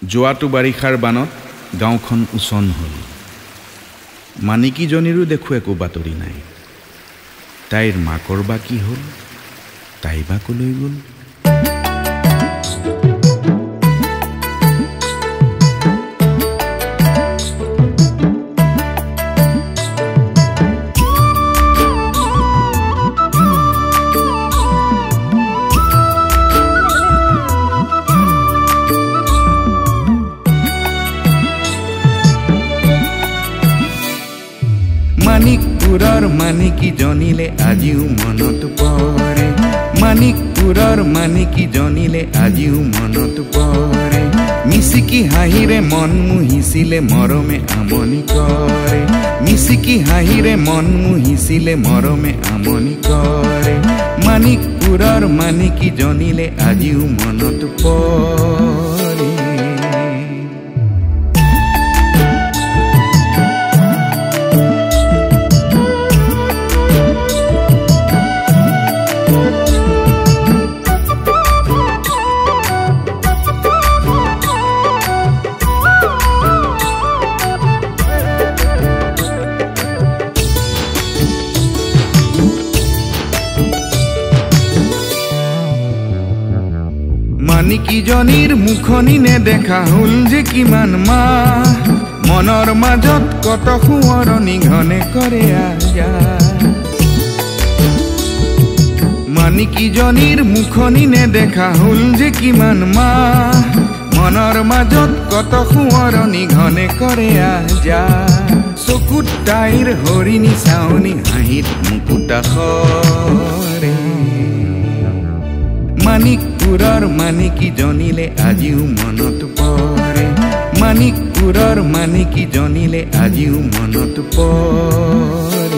যোৱাটো বাৰিষাৰ বানত গাঁওখন উচন হ'ল। মানিকীজনীৰো দেখো একো বাতৰি নাই। তাইৰ মাকৰ বা কি হ'ল, তাই বা কলৈ গ'ল। মানিকপুৰৰ মানিকীজনীলে আজিও মনত পৰে, মানিকপুৰৰ মানিকীজনীলে আজিও মনত পৰে। মিচিকি হাঁহিৰে মন মুহিছিলে মৰমে আমনি কৰে, মিচিকি হাঁহিৰে মন মুহিছিলে মৰমে আমনি কৰে। মানিকপুৰৰ মানিকীজনীলে আজিও মনত পৰে। মানিকীজনীৰ মুখনি নেদেখা হ'ল যে কিমান মাহ, মনৰ মাজত কত সোঁৱৰণি ঘনে কৰে আজা। মানিকীজনীৰ মুখনি নেদেখা হ'ল যে কিমান মাহ, মনৰ মাজত কত সোঁৱৰণি ঘনে কৰে আজা। চকুত তাইৰ হৰিণী চাৱনি, হাঁহিত মুকুতা সৰে। মানিকপুৰৰ মানিকীজনীলে আজিও মনত পৰে, মানিকপুৰৰ মানিকীজনীলে আজিও মনত পৰে।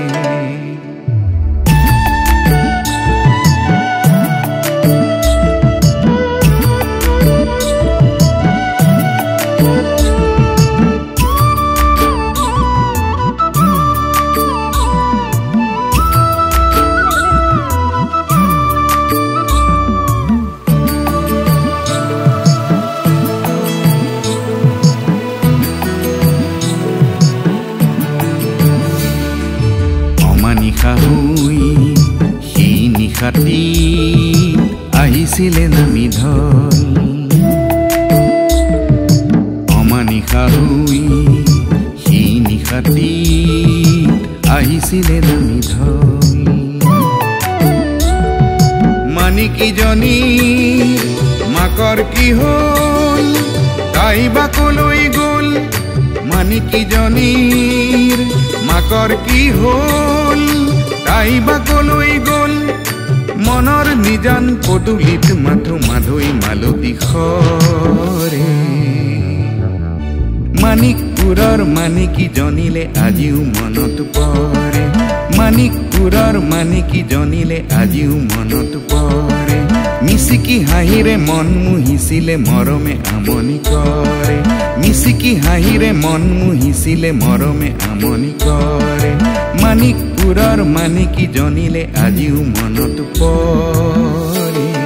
সেই নিশাটি আহিছিলে নামি ঢল, অমানিশা হৈ সেই নিশাটি আহিছিলে নামি ঢল। মানিকীজনীৰ মাকৰ কি হ'ল, তাই বা কলৈ গ'ল। মানিকীজনীৰ মাকৰ কি হ'ল, তাই বা কলৈ গ'ল। মনৰ নিজান পদূলিত মাথো মাধৈ মালতী সৰে। মানিকপুৰৰ মানিকীজনীলে আজিও মনত পৰে, মানিকপুৰৰ মানিকীজনীলে আজিও মনত পৰে। মিচিকি হাঁহিৰে মন মুহিছিলে মৰমে আমনি কৰে, মিচিকি হাঁহিৰে মন মুহিছিলে মৰমে আমনি কৰে। মানিকপুৰৰ মানিকীজনীলে আজিও মনত পৰে।